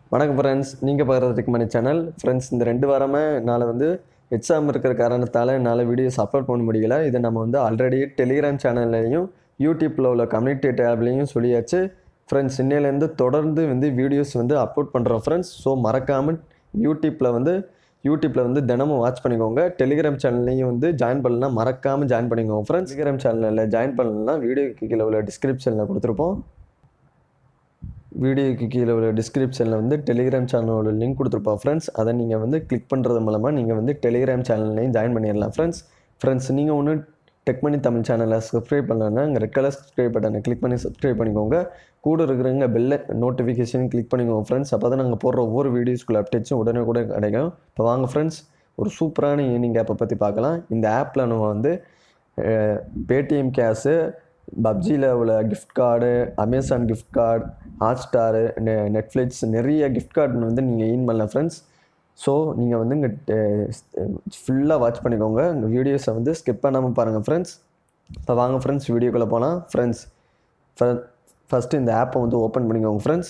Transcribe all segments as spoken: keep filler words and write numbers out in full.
வணக்கம் ஃப்ரெண்ட்ஸ், நீங்கள் பார்க்குறதுக்கு மணி சேனல். ஃப்ரெண்ட்ஸ், இந்த ரெண்டு வாரமே என்னால் வந்து எக்ஸாம் இருக்கிற காரணத்தால் என்னால் வீடியோஸ் அப்லோட் பண்ண முடியல. இதை நம்ம வந்து ஆல்ரெடி டெலிகிராம் சேனல்லையும் யூடியூப்பில் உள்ள கம்யூனிட்டி டேப்லையும் சொல்லியாச்சு. ஃப்ரெண்ட்ஸ், இன்னையிலேருந்து தொடர்ந்து வந்து வீடியோஸ் வந்து அப்லோட் பண்ணுறோம் ஃப்ரெண்ட்ஸ். ஸோ மறக்காமல் யூடியூப்பில் வந்து யூடியூப்பில் வந்து தினமும் வாட்ச் பண்ணிக்கோங்க. டெலிகிராம் சேனல்லையும் வந்து ஜாயின் பண்ணலாம், மறக்காமல் ஜாயின் பண்ணிக்கோங்க ஃப்ரெண்ட்ஸ். டெலிகிராம் சேனலில் ஜாயின் பண்ணலாம், வீடியோக்கு கீழே உள்ள டிஸ்கிரிப்ஷனில் கொடுத்துருப்போம். வீடியோக்கு கீழே உள்ள டிஸ்கிரிப்ஷனில் வந்து டெலிகிராம் சேனலோட லிங்க் கொடுத்துருப்போம் ஃப்ரெண்ட்ஸ். அதை நீங்கள் வந்து கிளிக் பண்ணுறது மூலமாக நீங்கள் வந்து டெலிகிராம் சேனல்லையும் ஜாயின் பண்ணிடலாம் ஃப்ரெண்ட்ஸ். ஃப்ரெண்ட்ஸ், நீங்கள் ஒன்று டெக் மணி தமிழ் சேனலை சப்ஸ்கிரைப் பண்ணலன்னா இங்கே ரெட் கலர் சப்ஸ்கிரைப் பட்டனை கிளிக் பண்ணி சப்ஸ்கிரைப் பண்ணிக்கோங்க. கூட இருக்கிறவங்க பெல்ல நோட்டிஃபிகேஷன் கிளிக் பண்ணிக்கோங்க ஃப்ரெண்ட்ஸ். அப்போ தான் நாங்கள் போடுற ஒவ்வொரு வீடியோஸ்குள்ள அப்டேட்ஸும் உடனே கூட கிடைக்கும். இப்போ வாங்க ஃப்ரெண்ட்ஸ், ஒரு சூப்பரான ஏர்னிங் ஆப்பை பற்றி பார்க்கலாம். இந்த ஆப்பில் நம்ம வந்து பேடிஎம் கேஷு, பப்ஜியில் உள்ள gift card, Amazon gift card, Hotstar, நெ நெட்ஃப்ளிக்ஸ் நிறைய கிஃப்ட் கார்டு வந்து நீங்கள் ஈன் பண்ணலாம் ஃப்ரெண்ட்ஸ். ஸோ நீங்கள் வந்து இங்கே ஃபுல்லாக வாட்ச் பண்ணிக்கோங்க. இந்த வீடியோஸை வந்து ஸ்கிப் பண்ணாமல் பாருங்கள் ஃப்ரெண்ட்ஸ். இப்போ வாங்க ஃப்ரெண்ட்ஸ், வீடியோக்குள்ளே போகலாம். ஃப்ரெண்ட்ஸ், ஃபஸ்ட்டு இந்த ஆப்பை வந்து ஓப்பன் பண்ணிக்கோங்க ஃப்ரெண்ட்ஸ்.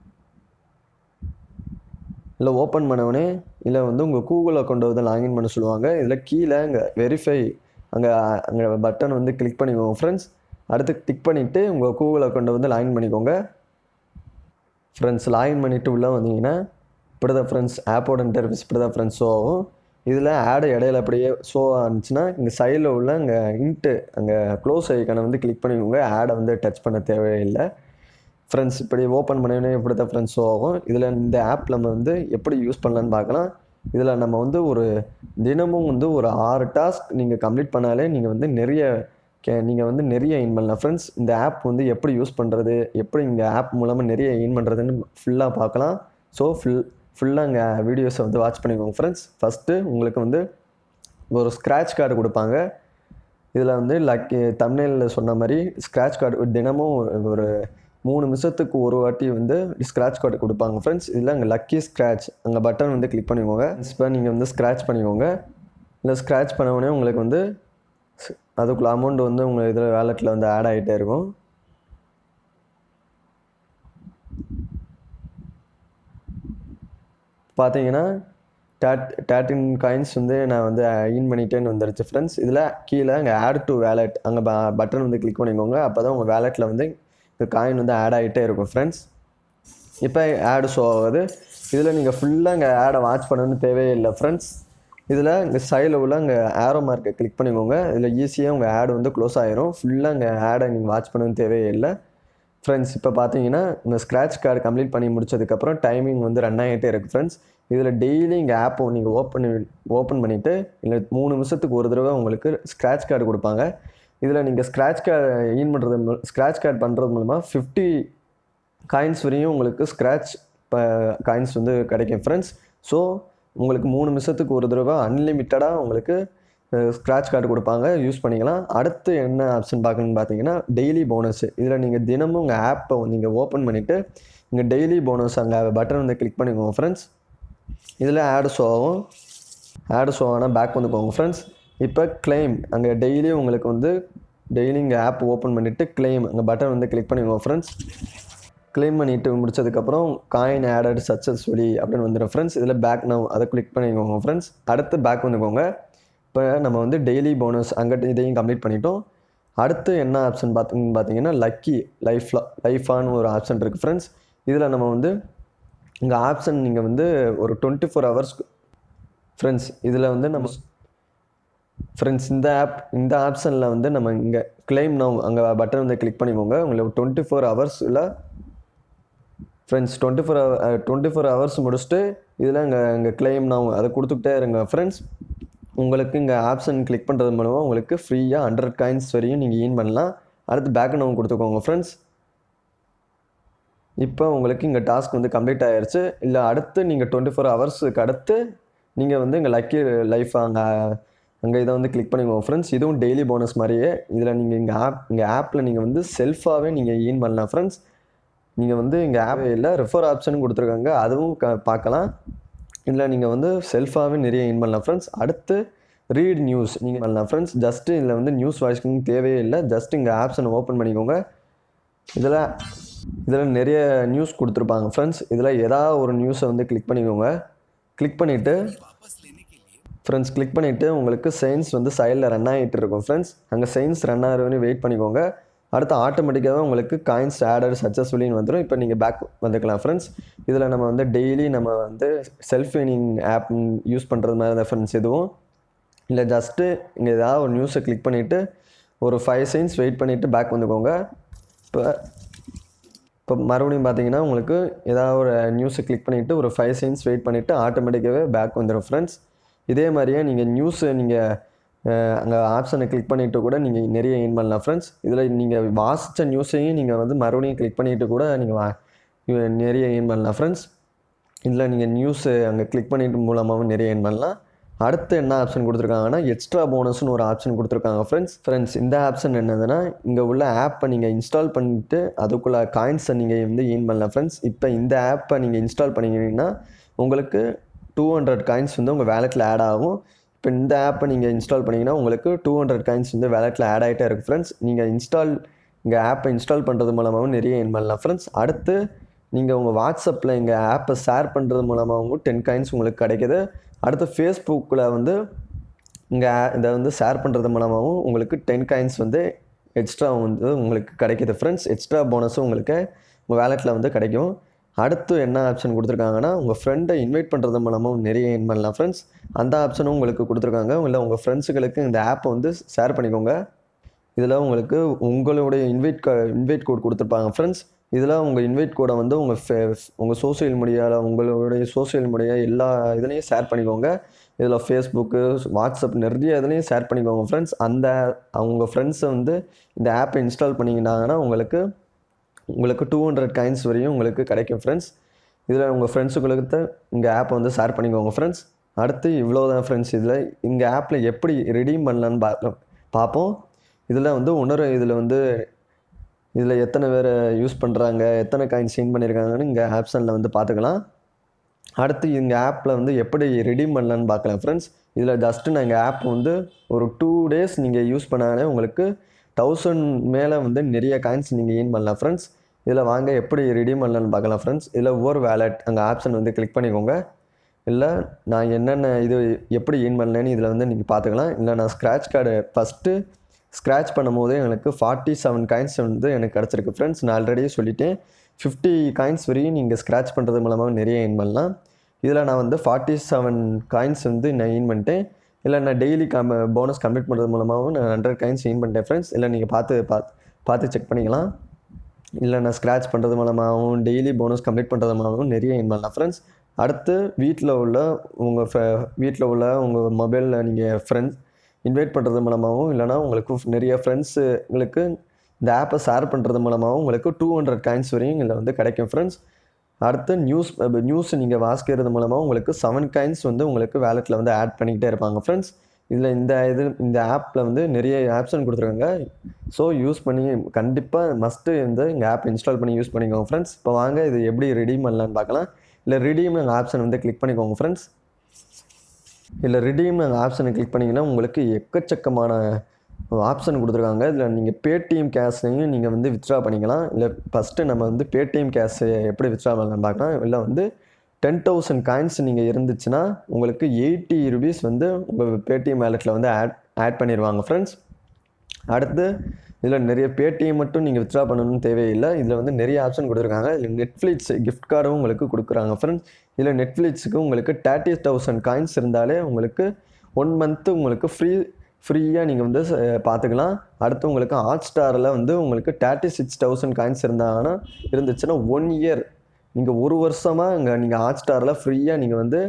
இல்லை ஓப்பன் பண்ணவுடனே இல்லை வந்து உங்கள் கூகுள் அக்கௌண்ட்டை வந்து லாகின் பண்ண சொல்லுவாங்க. இதில் கீழே இங்கே வெரிஃபை அங்கே அங்கே பட்டன் வந்து கிளிக் பண்ணிக்கோங்க ஃப்ரெண்ட்ஸ். அடுத்து டிக் பண்ணிவிட்டு உங்கள் கூகுள் அக்கௌண்ட்டை வந்து லாகின் பண்ணிக்கோங்க ஃப்ரெண்ட்ஸ். லாகின் பண்ணிவிட்டு உள்ளே வந்தீங்கன்னா இப்படி தான் ஃப்ரெண்ட்ஸ் ஆப்போட இன்டர்ஃபேஸ் இப்படி தான் ஃப்ரெண்ட்ஸ் ஷோ ஆகும். இதில் ஆடு இடையில அப்படியே ஷோ ஆனிச்சுன்னா இங்கே சைடில் உள்ள இங்கே இன்ட்டு அங்கே க்ளோஸ் ஐக்கானை வந்து கிளிக் பண்ணிக்கோங்க. ஆடை வந்து டச் பண்ண தேவையில்லை ஃப்ரெண்ட்ஸ். இப்படி ஓப்பன் பண்ணவே இப்படி தான் ஃப்ரெண்ட்ஸ் ஷோ ஆகும். இதில் இந்த ஆப் நம்ம வந்து எப்படி யூஸ் பண்ணலான்னு பார்க்கலாம். இதில் நம்ம வந்து ஒரு தினமும் வந்து ஒரு ஆறு டாஸ்க் நீங்கள் கம்ப்ளீட் பண்ணாலே நீங்கள் வந்து நிறைய கே நீங்கள் வந்து நிறைய எயின் பண்ணலாம் ஃப்ரெண்ட்ஸ். இந்த ஆப் வந்து எப்படி யூஸ் பண்ணுறது, எப்படி இந்த ஆப் மூலமாக நிறைய எயின் பண்ணுறதுன்னு ஃபுல்லாக பார்க்கலாம். ஸோ ஃபுல் ஃபுல்லாக இங்கே வீடியோஸை வந்து வாட்ச் பண்ணிக்கோங்க ஃப்ரெண்ட்ஸ். ஃபஸ்ட்டு உங்களுக்கு வந்து ஒரு ஸ்க்ராட்ச் கார்டு கொடுப்பாங்க. இதில் வந்து லக்கி தம்ப்நெயிலில் சொன்ன மாதிரி ஸ்க்ராட்ச் கார்டு தினமும் ஒரு மூணு நிமிஷத்துக்கு ஒரு வாட்டி வந்து ஸ்க்ராட்ச் கார்டு கொடுப்பாங்க ஃப்ரெண்ட்ஸ். இதில் அங்கே லக்கி ஸ்க்ராட்ச் அங்கே பட்டன் வந்து கிளிக் பண்ணிக்கோங்க. இப்போ நீங்கள் வந்து ஸ்க்ராட்ச் பண்ணிக்கோங்க. இல்லை ஸ்க்ராட்ச் பண்ண உடனே உங்களுக்கு வந்து அதுக்குள்ள அமௌண்ட் வந்து உங்கள் இதில் வேலெட்டில் வந்து ஆட் ஆகிட்டே இருக்கும். பார்த்தீங்கன்னா டேட் தேர்ட்டின் காயின்ஸ் வந்து நான் வந்து ஈன் பண்ணிட்டேன்னு வந்துருச்சு ஃப்ரெண்ட்ஸ். இதில் கீழே அங்கே ஆட் டு வேலெட் அங்கே ப பட்டன் வந்து கிளிக் பண்ணிக்கோங்க. அப்போ தான் உங்கள் வேலெட்டில் வந்து இந்த காயின் வந்து ஆட் ஆகிட்டே இருக்கும் ஃப்ரெண்ட்ஸ். இப்போ ஆடு ஷோ ஆகுது. இதில் நீங்கள் ஃபுல்லாக இங்கே ஆடை வாட்ச் பண்ணணும்னு தேவையில்லை ஃப்ரெண்ட்ஸ். இதில் இங்கே சைடில் உள்ள இங்கே ஆரோ மார்க்கை கிளிக் பண்ணிக்கோங்க. இதில் ஈஸியாக உங்கள் ஆடு வந்து க்ளோஸ் ஆகிரும். ஃபுல்லாக இங்கே ஆடை நீங்கள் வாட்ச் பண்ணணும்னு தேவையில்லை ஃப்ரெண்ட்ஸ். இப்போ பார்த்தீங்கன்னா இந்த ஸ்க்ராட்ச் கார்டு கம்ப்ளீட் பண்ணி முடிச்சதுக்கப்புறம் டைமிங் வந்து ரன் ஆகிட்டே இருக்குது ஃப்ரெண்ட்ஸ். இதில் டெய்லி இங்கே ஆப்பை நீங்கள் ஓப்பன் ஓப்பன் பண்ணிவிட்டு இல்லை மூணு நிமிஷத்துக்கு ஒரு தடவை உங்களுக்கு ஸ்க்ராட்ச் கார்டு கொடுப்பாங்க. இதில் நீங்கள் ஸ்க்ராட்ச் கார்டு ஈன் பண்ணுறது ஸ்க்ராட்ச் கார்டு பண்ணுறது மூலமாக ஃபிஃப்டி காயின்ஸ் வரையும் உங்களுக்கு ஸ்க்ராட்ச் காயின்ஸ் வந்து கிடைக்கும் ஃப்ரெண்ட்ஸ். ஸோ உங்களுக்கு மூணு நிமிஷத்துக்கு ஒரு தடவை அன்லிமிட்டடாக உங்களுக்கு ஸ்க்ராட்ச் கார்டு கொடுப்பாங்க, யூஸ் பண்ணிக்கலாம். அடுத்து என்ன ஆப்ஷன் பார்க்கணுன்னு பார்த்தீங்கன்னா டெய்லி போனஸ். இதில் நீங்கள் தினமும் உங்கள் ஆப்பை நீங்கள் ஓப்பன் பண்ணிவிட்டு இங்கே டெய்லி போனஸ் அங்கே பட்டன் வந்து கிளிக் பண்ணிக்கோங்க ஃப்ரெண்ட்ஸ். இதில் ஆடு ஷோ ஆகும். ஆடு ஷோ ஆனால் பேக் வந்துக்கோங்க ஃப்ரெண்ட்ஸ். இப்போ கிளைம் அங்கே டெய்லி உங்களுக்கு வந்து டெய்லி இங்கே ஆப் ஓப்பன் பண்ணிவிட்டு கிளைம் அங்கே பட்டன் வந்து கிளிக் பண்ணிக்கோங்க ஃப்ரெண்ட்ஸ். கிளைம் பண்ணிவிட்டு முடிச்சதுக்கப்புறம் காயின் ஆடட் சக்ஸஸ்ஃபுல்லி அப்படின்னு வந்துடும் ஃப்ரெண்ட்ஸ். இதில் பேக் நவ் அதை கிளிக் பண்ணிக்கோங்க ஃப்ரெண்ட்ஸ். அடுத்து பேக் வந்துக்கோங்க. இப்போ நம்ம வந்து டெய்லி போனஸ் அங்கிட்ட இதையும் கம்ப்ளீட் பண்ணிட்டோம். அடுத்து என்ன ஆப்ஷன் பார்த்தீங்கன்னு பார்த்தீங்கன்னா லக்கி லைஃப்ல லைஃபான்னு ஒரு ஆப்ஷன் இருக்குது ஃப்ரெண்ட்ஸ். இதில் நம்ம வந்து இங்கே ஆப்ஷன் நீங்கள் வந்து ஒரு டுவெண்ட்டி ஃபோர் ஹவர்ஸ் ஃப்ரெண்ட்ஸ். இதில் வந்து நம்ம ஃப்ரெண்ட்ஸ் இந்த ஆப் இந்த ஆப்ஷனில் வந்து நம்ம இங்கே கிளைம் நவ் அங்கே பட்டன் வந்து கிளிக் பண்ணிக்கோங்க. உங்களுக்கு டுவெண்ட்டி ஃபோர் ஹவர்ஸில் friends twenty four twenty four hours முடிச்சுட்டு இதில் இங்கே இங்கே கிளைம் நவ் அதை கொடுத்துக்கிட்டே இருங்க ஃப்ரெண்ட்ஸ். உங்களுக்கு இங்கே ஆப்ஷன் கிளிக் பண்ணுறது மூலமாக உங்களுக்கு ஃப்ரீயாக ஹண்ட்ரட் காயின்ஸ் வரையும் நீங்கள் ஈன் பண்ணலாம். அடுத்து பேக் நவ் கொடுத்துக்கோங்க ஃப்ரெண்ட்ஸ். இப்போ உங்களுக்கு இங்கே டாஸ்க் வந்து கம்ப்ளீட் ஆகிடுச்சு. இல்லை அடுத்து நீங்கள் டுவெண்ட்டி ஃபோர் ஹவர்ஸுக்கு அடுத்து நீங்கள் வந்து இங்கே லக்கி லைஃப் அங்கே அங்கே இதை வந்து கிளிக் பண்ணிக்கோங்க ஃப்ரெண்ட்ஸ். இதுவும் டெய்லி போனஸ் மாதிரியே. இதில் நீங்கள் இங்கே ஆப் இங்கே ஆப்பில் நீங்கள் வந்து செல்ஃபாகவே நீங்கள் ஈன் பண்ணலாம் ஃப்ரெண்ட்ஸ். நீங்கள் வந்து இங்கே ஆப் இல்லை ரெஃபர் ஆப்ஷன் கொடுத்துருக்காங்க, அதுவும் க பார்க்கலாம். இதில் நீங்கள் வந்து செல்ஃபாகவே நிறைய ஈன் பண்ணலாம் ஃப்ரெண்ட்ஸ். அடுத்து ரீட் நியூஸ் நீங்கள் பண்ணலாம் ஃப்ரெண்ட்ஸ். ஜஸ்ட்டு இதில் வந்து நியூஸ் வாய்ஸ்க்கு தேவையே இல்லை. ஜஸ்ட் இங்கே ஆப்ஷனை ஓப்பன் பண்ணிக்கோங்க. இதில் இதில் நிறைய நியூஸ் கொடுத்துருப்பாங்க ஃப்ரெண்ட்ஸ். இதில் ஏதாவது ஒரு நியூஸை வந்து கிளிக் பண்ணிக்கோங்க. கிளிக் பண்ணிவிட்டு ஃப்ரெண்ட்ஸ் கிளிக் பண்ணிவிட்டு உங்களுக்கு செயின்ஸ் வந்து சைடில் ரன் ஆகிட்டு இருக்கும் ஃப்ரெண்ட்ஸ். அங்கே செயின்ஸ் ரன் ஆகிற வரையும் வெயிட் பண்ணிக்கோங்க. அடுத்து ஆட்டோமேட்டிக்காகவே உங்களுக்கு காயின்ஸ் ஆடர் சக்ஸஸ்ஃபுல்லின்னு வந்துடும். இப்போ நீங்கள் பேக் வந்துக்கலாம் ஃப்ரெண்ட்ஸ். இதில் நம்ம வந்து டெய்லி நம்ம வந்து செல்ஃப் ஏர்னிங் ஆப் யூஸ் பண்ணுறது மாதிரி தான் ஃப்ரெண்ட்ஸ். இதுவும் இல்லை ஜஸ்ட்டு இங்கே ஏதாவது ஒரு நியூஸை கிளிக் பண்ணிவிட்டு ஒரு ஃபைவ் செகண்ட்ஸ் வெயிட் பண்ணிவிட்டு பேக் வந்துக்கோங்க. இப்போ இப்போ மறுபடியும் பார்த்தீங்கன்னா உங்களுக்கு ஏதாவது ஒரு நியூஸை கிளிக் பண்ணிவிட்டு ஒரு ஃபைவ் செகண்ட்ஸ் வெயிட் பண்ணிவிட்டு ஆட்டோமேட்டிக்காகவே பேக் வந்துடும் ஃப்ரெண்ட்ஸ். இதே மாதிரியே நீங்கள் நியூஸு நீங்கள் அங்கே ஆப்ஷனை கிளிக் பண்ணிவிட்டு கூட நீங்கள் நிறைய ஏர்ன் பண்ணலாம் ஃப்ரெண்ட்ஸ். இதில் நீங்கள் வாசித்த நியூஸையும் நீங்கள் வந்து மறுபடியும் கிளிக் பண்ணிவிட்டு கூட நீங்கள் நிறைய ஏர்ன் பண்ணலாம் ஃப்ரெண்ட்ஸ். இதில் நீங்கள் நியூஸு அங்கே கிளிக் பண்ணிட்டு மூலமாகவும் நிறைய ஏர்ன் பண்ணலாம். அடுத்து என்ன ஆப்ஷன் கொடுத்துருக்காங்கன்னா எக்ஸ்ட்ரா போனஸ்னு ஒரு ஆப்ஷன் கொடுத்துருக்காங்க ஃப்ரெண்ட்ஸ். ஃப்ரெண்ட்ஸ் இந்த ஆப்ஷன் என்னதுன்னா இங்கே உள்ள ஆப்பை நீங்கள் இன்ஸ்டால் பண்ணிவிட்டு அதுக்குள்ளே காயின்ஸை நீங்கள் வந்து ஏர்ன் பண்ணலாம் ஃப்ரெண்ட்ஸ். இப்போ இந்த ஆப்பை நீங்கள் இன்ஸ்டால் பண்ணிங்கன்னா உங்களுக்கு டூ ஹண்ட்ரட் காயின்ஸ் வந்து உங்கள் வேலெட்டில் ஆட் ஆகும். இப்போ இந்த ஆப்பை நீங்கள் இன்ஸ்டால் பண்ணிங்கன்னா உங்களுக்கு டூ ஹண்ட்ரட் காயின்ஸ் வந்து வேலெட்டில் ஆட் ஆகிட்டே இருக்குது ஃப்ரெண்ட்ஸ். நீங்கள் இன்ஸ்டால் இங்கே ஆப்பை இன்ஸ்டால் பண்ணுறது மூலமாகவும் நிறைய ஏர்ன் பண்ணலாம் ஃப்ரெண்ட்ஸ். அடுத்து நீங்கள் உங்கள் வாட்ஸ்அப்பில் எங்கள் ஆப்பை ஷேர் பண்ணுறது மூலமாகவும் டென் காயின்ஸ் உங்களுக்கு கிடைக்கிது. அடுத்து ஃபேஸ்புக்கில் வந்து இங்கே இதை வந்து ஷேர் பண்ணுறது மூலமாகவும் உங்களுக்கு டென் காயின்ஸ் வந்து எக்ஸ்ட்ரா வந்து உங்களுக்கு கிடைக்கிது ஃப்ரெண்ட்ஸ். எக்ஸ்ட்ரா போனஸும் உங்களுக்கு உங்கள் வேலெட்டில் வந்து கிடைக்கும். அடுத்து என்ன ஆப்ஷன் கொடுத்துருக்காங்கன்னா உங்கள் ஃப்ரெண்டை இன்வைட் பண்ணுறது மூலமாகவும் நிறைய ஏர்ன் பண்ணலாம் ஃப்ரெண்ட்ஸ். அந்த ஆப்ஷனும் உங்களுக்கு கொடுத்துருக்காங்க. இல்லை உங்கள் ஃப்ரெண்ட்ஸுகளுக்கு இந்த ஆப்பை வந்து ஷேர் பண்ணிக்கோங்க. இதில் உங்களுக்கு உங்களுடைய இன்வைட் க இன்வைட் கோட் கொடுத்துருப்பாங்க ஃப்ரெண்ட்ஸ். இதில் உங்கள் இன்வைட் கோடை வந்து உங்கள் ஃபே உங்கள் சோஷியல் மீடியாவில் உங்களுடைய சோஷியல் மீடியா எல்லா இதுலேயும் ஷேர் பண்ணிக்கோங்க. இதில் ஃபேஸ்புக்கு வாட்ஸ்அப் நிறைய இதுலேயும் ஷேர் பண்ணிக்கோங்க ஃப்ரெண்ட்ஸ். அந்த அவங்க ஃப்ரெண்ட்ஸை வந்து இந்த ஆப்பை இன்ஸ்டால் பண்ணிக்கிட்டாங்கன்னா உங்களுக்கு உங்களுக்கு டூ ஹண்ட்ரட் காயின்ஸ் வரையும் உங்களுக்கு கிடைக்கும் ஃப்ரெண்ட்ஸ். இதில் உங்கள் ஃப்ரெண்ட்ஸுங்களுக்கு இங்கே ஆப்பை வந்து ஷேர் பண்ணிக்கோங்க ஃப்ரெண்ட்ஸ். அடுத்து இவ்வளோ தான் ஃப்ரெண்ட்ஸ். இதில் இங்கே ஆப்பில் எப்படி ரெடீம் பண்ணலான்னு பார்க்கலாம் பார்ப்போம். இதில் வந்து இன்னொரு இதில் வந்து இதில் எத்தனை பேர் யூஸ் பண்ணுறாங்க எத்தனை காயின்ஸ் ஏர்ன் பண்ணியிருக்காங்கன்னு இங்கே ஆப்ஷனில் வந்து பார்த்துக்கலாம். அடுத்து இங்கே ஆப்பில் வந்து எப்படி ரெடீம் பண்ணலான்னு பார்க்கலாம் ஃப்ரெண்ட்ஸ். இதில் ஜஸ்ட்டு நான் எங்கள் ஆப் வந்து ஒரு டூ டேஸ் நீங்கள் யூஸ் பண்ணாலே உங்களுக்கு தௌசண்ட் மேலே வந்து நிறைய காயின்ஸ் நீங்கள் ஏர்ன் பண்ணலாம் ஃப்ரெண்ட்ஸ். இதில் வாங்க எப்படி ரெடீம் பண்ணலான்னு பார்க்கலாம் ஃப்ரெண்ட்ஸ். இதில் ஒவ்வொரு வேலெட் அங்கே ஆப்ஷன் வந்து கிளிக் பண்ணிக்கோங்க. இல்லை நான் என்னென்ன இது எப்படி ஏர்ன் பண்ணலேன்னு இதில் வந்து நீங்கள் பார்த்துக்கலாம். இல்லை நான் ஸ்க்ராட்ச் கார்டு ஃபஸ்ட்டு ஸ்க்ராட்ச் பண்ணும் போதே எனக்கு ஃபார்ட்டி செவன் காயின்ஸ் வந்து எனக்கு கிடச்சிருக்கு ஃப்ரெண்ட்ஸ். நான் ஆல்ரெடி சொல்லிவிட்டேன் ஃபிஃப்டி காயின்ஸ் வரையும் நீங்கள் ஸ்க்ராட்ச் பண்ணுறது மூலமாக நிறைய ஏர்ன் பண்ணலாம். இதில் நான் வந்து ஃபார்ட்டி செவன் காயின்ஸ் வந்து நான் ஏர்ன் பண்ணிட்டேன். இல்லை நான் டெய்லி கம் போனஸ் கம்ப்ளீட் பண்ணுறது மூலமாகவும் நான் ஹண்ட்ரட் காயின்ஸ் ஏர்ன் பண்ணிட்டேன் ஃப்ரெண்ட்ஸ். இல்லை நீங்கள் பார்த்து பார்த்து பார்த்து செக் பண்ணிக்கலாம். இல்லை நான் ஸ்க்ராட்ச் பண்ணுறது மூலமாகவும் டெய்லி போனஸ் கம்ப்ளீட் பண்ணுறது மூலமாகவும் நிறைய ஏர்ன் பண்ணலாம் ஃப்ரெண்ட்ஸ். அடுத்து வீட்டில் உள்ள உங்கள் ஃப வீட்டில் உள்ள உங்கள் மொபைலில் நீங்கள் ஃப்ரெண்ட்ஸ் இன்வைட் பண்ணுறது மூலமாகவும் இல்லைனா உங்களுக்கு நிறைய ஃப்ரெண்ட்ஸுங்களுக்கு இந்த ஆப்பை ஷேர் பண்ணுறது மூலமாகவும் உங்களுக்கு டூ ஹண்ட்ரட் காயின்ஸ் வரையும் இதில் வந்து கிடைக்கும் ஃப்ரெண்ட்ஸ். அடுத்து நியூஸ் நியூஸ் நீங்கள் வாசிக்கிறது மூலமாக உங்களுக்கு செவன் காயின்ஸ் வந்து உங்களுக்கு வேலெட்டில் வந்து ஆட் பண்ணிக்கிட்டே இருப்பாங்க ஃப்ரெண்ட்ஸ். இதில் இந்த இது இந்த ஆப்பில் வந்து நிறைய ஆப்ஷன் கொடுத்துருக்காங்க. ஸோ யூஸ் பண்ணி கண்டிப்பாக மஸ்ட்டு வந்து இந்த ஆப் இன்ஸ்டால் பண்ணி யூஸ் பண்ணிக்கோங்க ஃப்ரெண்ட்ஸ். இப்போ வாங்க இது எப்படி ரெடீம் பண்ணலான்னு பார்க்கலாம். இல்லை ரிடீம் நாங்கள் ஆப்ஷன் வந்து கிளிக் பண்ணிக்கோங்க ஃப்ரெண்ட்ஸ். இல்லை ரிடீம் நாங்கள் ஆப்ஷனை கிளிக் பண்ணிங்கன்னா உங்களுக்கு எக்கச்சக்கமான ஆப்ஷன் கொடுத்துருக்காங்க. இதில் நீங்கள் பேடிஎம் கேஷையும் நீங்கள் வந்து வித்ட்ரா பண்ணிக்கலாம். இல்லை ஃபஸ்ட்டு நம்ம வந்து பேடிஎம் கேஷை எப்படி வித்ட்ரா பண்ணலான்னு பார்க்கலாம். இல்லை வந்து டென் தௌசண்ட் காயின்ஸ் நீங்கள் இருந்துச்சுன்னா உங்களுக்கு எயிட்டி ருபீஸ் வந்து உங்கள் பேடிஎம் வேலெட்டில் வந்து ஆட் ஆட் பண்ணிடுவாங்க ஃப்ரெண்ட்ஸ். அடுத்து இதில் நிறைய பேடிஎம் மட்டும் நீங்கள் வித்ட்ரா பண்ணணும்னு தேவையில்லை. இதில் வந்து நிறைய ஆப்ஷன் கொடுத்துருக்காங்க. இதில் நெட்ஃப்ளிக்ஸ் கிஃப்ட் கார்டும் உங்களுக்கு கொடுக்குறாங்க ஃப்ரெண்ட்ஸ். இதில் நெட்ஃப்ளிக்ஸுக்கு உங்களுக்கு தேர்ட்டி தௌசண்ட் காயின்ஸ் இருந்தாலே உங்களுக்கு ஒன் மந்த்து உங்களுக்கு ஃப்ரீ ஃப்ரீயாக நீங்கள் வந்து பார்த்துக்கலாம். அடுத்து உங்களுக்கு ஹாட் ஸ்டாரில் வந்து உங்களுக்கு தேர்ட்டி சிக்ஸ் தௌசண்ட் காயின்ஸ் இருந்தாங்கன்னா இருந்துச்சுன்னா ஒன் இயர் நீங்கள் ஒரு வருஷமாக இங்கே நீங்கள் ஹாட் ஸ்டாரில் ஃப்ரீயாக நீங்கள் வந்து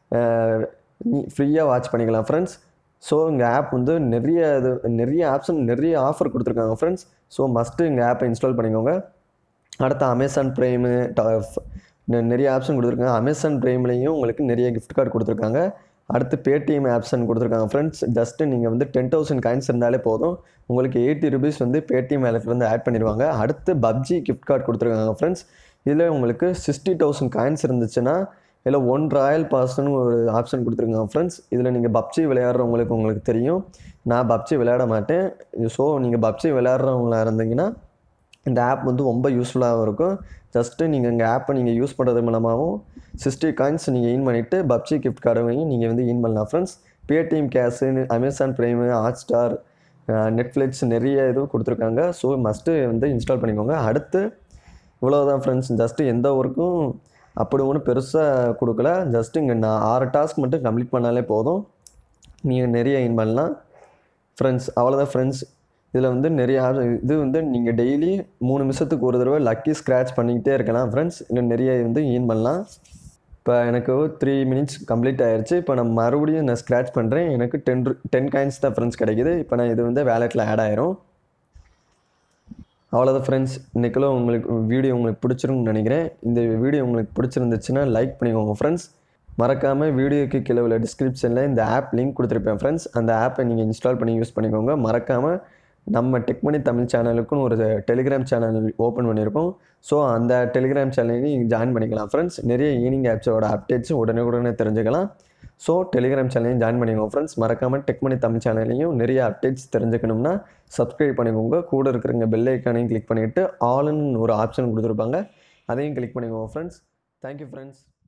ஃப்ரீயாக வாட்ச் பண்ணிக்கலாம் ஃப்ரெண்ட்ஸ். ஸோ இந்த ஆப் வந்து நிறைய இது நிறைய ஆப்ஷன் நிறைய ஆஃபர் கொடுத்துருக்காங்க ஃப்ரெண்ட்ஸ். ஸோ மஸ்ட்டு இந்த ஆப்பை இன்ஸ்டால் பண்ணிக்கோங்க. அடுத்து அமேசான் ப்ரைமு நிறைய ஆப்ஷன் கொடுத்துருக்காங்க. அமேசான் ப்ரைம்லேயும் உங்களுக்கு நிறைய கிஃப்ட் கார்டு கொடுத்துருக்காங்க. அடுத்து பேடிஎம் ஆப்ஷன் கொடுத்துருக்காங்க ஃப்ரெண்ட்ஸ். ஜஸ்ட்டு நீங்கள் வந்து டென் தௌசண்ட் காயின்ஸ் இருந்தாலே போதும் உங்களுக்கு எயிட்டி ருபீஸ் வந்து பேடிஎம் வேலெட்டில் வந்து ஆட் பண்ணிடுவாங்க. அடுத்து பப்ஜி கிஃப்ட் கார்டு கொடுத்துருக்காங்க ஃப்ரெண்ட்ஸ். இதில் உங்களுக்கு சிக்ஸ்டி தௌசண்ட் காயின்ஸ் இருந்துச்சுன்னா இதில் ஒன் ராயல் பாஸ்ன்னு ஒரு ஆப்ஷன் கொடுத்துருக்காங்க ஃப்ரெண்ட்ஸ். இதில் நீங்கள் பப்ஜி விளையாடுறவங்களுக்கு உங்களுக்கு தெரியும். நான் பப்ஜி விளையாட மாட்டேன். ஸோ நீங்கள் பப்ஜி விளையாடுறவங்களா இருந்தீங்கன்னா இந்த ஆப் வந்து ரொம்ப யூஸ்ஃபுல்லாகவும் இருக்கும். ஜஸ்ட்டு நீங்கள் இந்த ஆப்பை நீங்கள் யூஸ் பண்ணுறது மூலமாகவும் சிக்ஸ்டி காயின்ஸ் நீங்கள் ஈன் பண்ணிவிட்டு பப்ஜி கிஃப்ட் கார்டையும் நீங்கள் வந்து ஈன் பண்ணலாம் friends. Paytm cash, Amazon prime, Hotstar, Netflix நிறைய இது கொடுத்துருக்காங்க. ஸோ மஸ்ட்டு வந்து இன்ஸ்டால் பண்ணிக்கோங்க. அடுத்து இவ்வளோதான் ஃப்ரெண்ட்ஸ். ஜஸ்ட்டு எந்த ஒர்க்கும் அப்படி ஒன்றும் பெருசாக கொடுக்கல. ஜஸ்ட்டு இங்கே நான் ஆறு டாஸ்க் மட்டும் கம்ப்ளீட் பண்ணாலே போதும், நீங்கள் நிறைய ஈன் பண்ணலாம் ஃப்ரெண்ட்ஸ். அவ்வளோதான் ஃப்ரெண்ட்ஸ். இதில் வந்து நிறைய இது வந்து நீங்கள் டெய்லி மூணு நிமிஷத்துக்கு ஒரு தடவை லக்கி ஸ்க்ராட்ச் பண்ணிக்கிட்டே இருக்கலாம் ஃப்ரெண்ட்ஸ். இன்னும் நிறைய வந்து ஈன் பண்ணலாம். இப்போ எனக்கு த்ரீ மினிட்ஸ் கம்ப்ளீட் ஆயிடுச்சு. இப்போ நான் மறுபடியும் நான் ஸ்க்ராட்ச் பண்ணுறேன். எனக்கு டென் டென் காயின்ஸ் தான் ஃப்ரெண்ட்ஸ் கிடைக்குது. இப்போ நான் இது வந்து வேலெட்டில் ஆட் ஆயிரும். அவ்வளோதான் ஃப்ரெண்ட்ஸ். இன்றைக்குள்ள உங்களுக்கு வீடியோ உங்களுக்கு பிடிச்சிருக்குன்னு நினைக்கிறேன். இந்த வீடியோ உங்களுக்கு பிடிச்சிருந்துச்சுன்னா லைக் பண்ணிக்கோங்க ஃப்ரெண்ட்ஸ். மறக்காமல் வீடியோக்கு கீழே உள்ள டிஸ்கிரிப்ஷனில் இந்த ஆப் லிங்க் கொடுத்துருப்பேன் ஃப்ரெண்ட்ஸ். அந்த ஆப்பை நீங்கள் இன்ஸ்டால் பண்ணி யூஸ் பண்ணிக்கோங்க. மறக்காமல் நம்ம டெக் மணி தமிழ் சேனலுக்குன்னு ஒரு டெலிகிராம் சேனல் ஓப்பன் பண்ணியிருக்கோம். ஸோ அந்த டெலிகிராம் சேனலையும் நீங்கள் ஜாயின் பண்ணிக்கலாம் ஃப்ரெண்ட்ஸ். நிறைய ஈனிங் ஆப்ஸோட அப்டேட்ஸ் உடனே உடனே தெரிஞ்சுக்கலாம். ஸோ டெலிகிராம் சேனலையும் ஜாயின் பண்ணிக்கோங்க ஃப்ரெண்ட்ஸ். மறக்காமல் டெக் மணி தமிழ் சேனலையும் நிறைய அப்டேட்ஸ் தெரிஞ்சுக்கணும்னா சப்ஸ்கிரைப் பண்ணிக்கோங்க. கூட இருக்கிறங்க பெல் ஐக்கானையும் கிளிக் பண்ணிவிட்டு ஆல்னு ஒரு ஆப்ஷன் கொடுத்துருப்பாங்க, அதையும் கிளிக் பண்ணிக்கோங்க ஃப்ரெண்ட்ஸ். Thank you friends.